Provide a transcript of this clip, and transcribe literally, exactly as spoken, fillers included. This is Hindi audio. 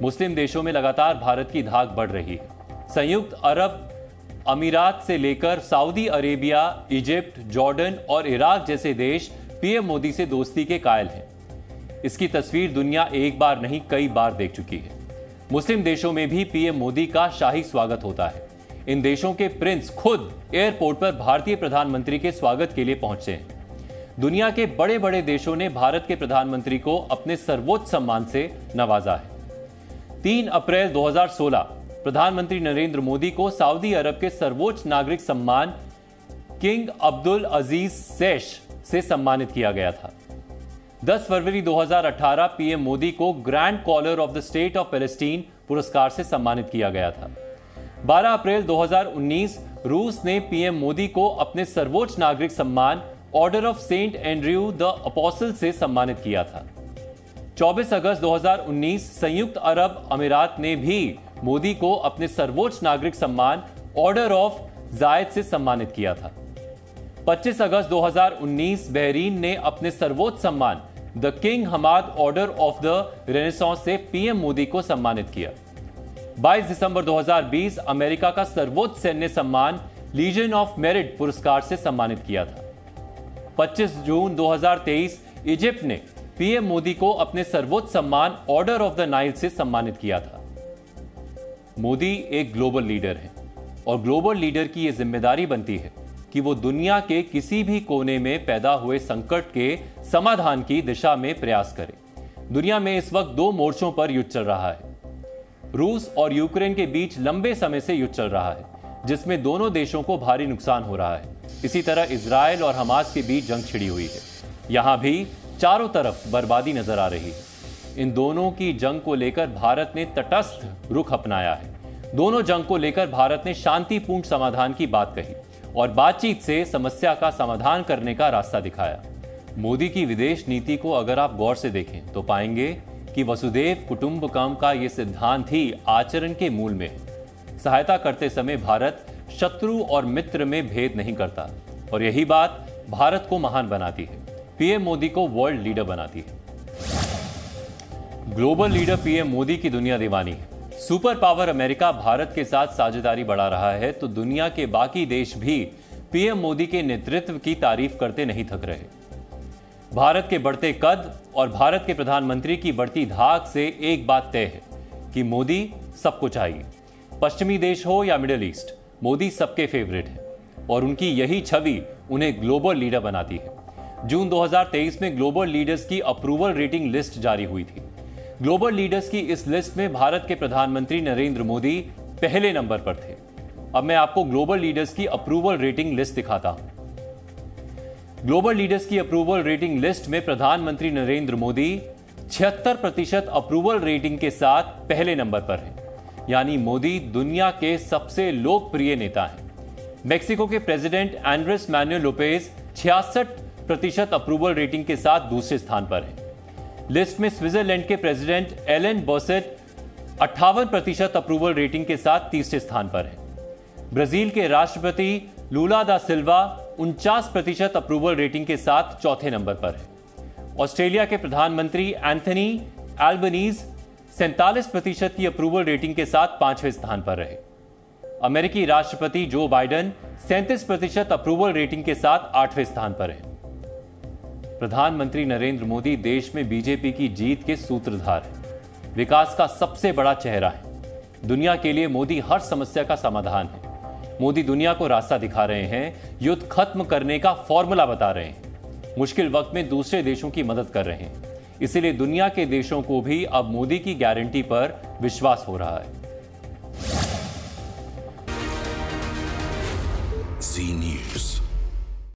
मुस्लिम देशों में लगातार भारत की धाक बढ़ रही है। संयुक्त अरब अमीरात से लेकर सऊदी अरेबिया, इजिप्ट, जॉर्डन और इराक जैसे देश पीएम मोदी से दोस्ती के कायल हैं। इसकी तस्वीर दुनिया एक बार नहीं कई बार देख चुकी है। मुस्लिम देशों में भी पीएम मोदी का शाही स्वागत होता है। इन देशों के प्रिंस खुद एयरपोर्ट पर भारतीय प्रधानमंत्री के स्वागत के लिए पहुंचे हैं। दुनिया के बड़े बड़े देशों ने भारत के प्रधानमंत्री को अपने सर्वोच्च सम्मान से नवाजा है। तीन अप्रैल दो हज़ार सोलह प्रधानमंत्री नरेंद्र मोदी को सऊदी अरब के सर्वोच्च नागरिक सम्मान किंग अब्दुल अजीज सेश से सम्मानित किया गया था। दस फरवरी दो हज़ार अठारह पीएम मोदी को grand collar of the state of Palestine पुरस्कार से सम्मानित किया गया था। बारह अप्रैल दो हज़ार उन्नीस रूस ने पीएम मोदी को अपने सर्वोच्च नागरिक सम्मान order of Saint Andrew the apostle से सम्मानित किया था। चौबीस अगस्त दो हज़ार उन्नीस संयुक्त अरब अमीरात ने भी मोदी को अपने सर्वोच्च नागरिक सम्मान ऑर्डर ऑफ जायद से सम्मानित किया था। पच्चीस अगस्त दो हज़ार उन्नीस बहरीन ने अपने सर्वोच्च सम्मान the king Hamad order of the renaissance से पीएम मोदी को सम्मानित किया। बाईस दिसंबर दो हज़ार बीस अमेरिका का सर्वोच्च सैन्य सम्मान लीजन ऑफ मेरिट पुरस्कार से सम्मानित किया था। पच्चीस जून दो हज़ार तेईस इजिप्ट ने पीएम मोदी को अपने सर्वोच्च सम्मान ऑर्डर ऑफ द नाइल से सम्मानित किया था। मोदी एक ग्लोबल लीडर है और ग्लोबल लीडर की यह जिम्मेदारी बनती है कि वो दुनिया के किसी भी कोने में पैदा हुए संकट के समाधान की दिशा में प्रयास करे। दुनिया में इस वक्त दो मोर्चों पर युद्ध चल रहा है। रूस और यूक्रेन के बीच लंबे समय से युद्ध चल रहा है, जिसमें दोनों देशों को भारी नुकसान हो रहा है। इसी तरह इजराइल और हमास के बीच जंग छिड़ी हुई है। यहां भी चारों तरफ बर्बादी नजर आ रही है। इन दोनों की जंग को लेकर भारत ने तटस्थ रुख अपनाया है। दोनों जंग को लेकर भारत ने शांतिपूर्ण समाधान की बात कही और बातचीत से समस्या का समाधान करने का रास्ता दिखाया। मोदी की विदेश नीति को अगर आप गौर से देखें तो पाएंगे कि वसुदेव कुटुंबकम का यह सिद्धांत ही आचरण के मूल में है। सहायता करते समय भारत शत्रु और मित्र में भेद नहीं करता और यही बात भारत को महान बनाती है, पीएम मोदी को वर्ल्ड लीडर बनाती है। ग्लोबल लीडर पीएम मोदी की दुनिया दीवानी है। सुपर पावर अमेरिका भारत के साथ साझेदारी बढ़ा रहा है तो दुनिया के बाकी देश भी पीएम मोदी के नेतृत्व की तारीफ करते नहीं थक रहे। भारत के बढ़ते कद और भारत के प्रधानमंत्री की बढ़ती धाक से एक बात तय है कि मोदी सबको चाहिए। पश्चिमी देश हो या मिडिल ईस्ट, मोदी सबके फेवरेट है और उनकी यही छवि उन्हें ग्लोबल लीडर बनाती है। जून दो हज़ार तेईस में ग्लोबल लीडर्स की अप्रूवल रेटिंग लिस्ट जारी हुई थी। ग्लोबल लीडर्स की इस लिस्ट में भारत के प्रधानमंत्री नरेंद्र मोदी पहले नंबर पर थे। अब मैं आपको ग्लोबल लीडर्स की अप्रूवल रेटिंग लिस्ट दिखाता हूं। ग्लोबल लीडर्स की अप्रूवल रेटिंग लिस्ट में प्रधानमंत्री नरेंद्र मोदी छिहत्तर प्रतिशत अप्रूवल रेटिंग के साथ पहले नंबर पर हैं। यानी मोदी दुनिया के सबसे लोकप्रिय नेता हैं। मेक्सिको के प्रेसिडेंट एंड्रेस मैनुएल लोपेज छियासठ प्रतिशत अप्रूवल रेटिंग के साथ दूसरे स्थान पर हैं। लिस्ट में स्विट्जरलैंड के प्रेसिडेंट एलन बॉसेट अट्ठावन प्रतिशत अप्रूवल रेटिंग के साथ तीसरे स्थान पर है। ब्राजील के राष्ट्रपति लूला दा सिल्वा उनचास प्रतिशत अप्रूवल रेटिंग के साथ चौथे नंबर पर है। ऑस्ट्रेलिया के प्रधानमंत्री एंथनी एल्बनीज सैंतालीस प्रतिशत की अप्रूवल रेटिंग के साथ पांचवें स्थान पर रहे। अमेरिकी राष्ट्रपति जो बाइडेन सैंतीस प्रतिशत अप्रूवल रेटिंग के साथ आठवें स्थान पर है। प्रधानमंत्री नरेंद्र मोदी देश में बीजेपी की जीत के सूत्रधार हैं, विकास का सबसे बड़ा चेहरा है। दुनिया के लिए मोदी हर समस्या का समाधान है। मोदी दुनिया को रास्ता दिखा रहे हैं, युद्ध खत्म करने का फॉर्मूला बता रहे हैं, मुश्किल वक्त में दूसरे देशों की मदद कर रहे हैं। इसीलिए दुनिया के देशों को भी अब मोदी की गारंटी पर विश्वास हो रहा है। जी न्यूज़।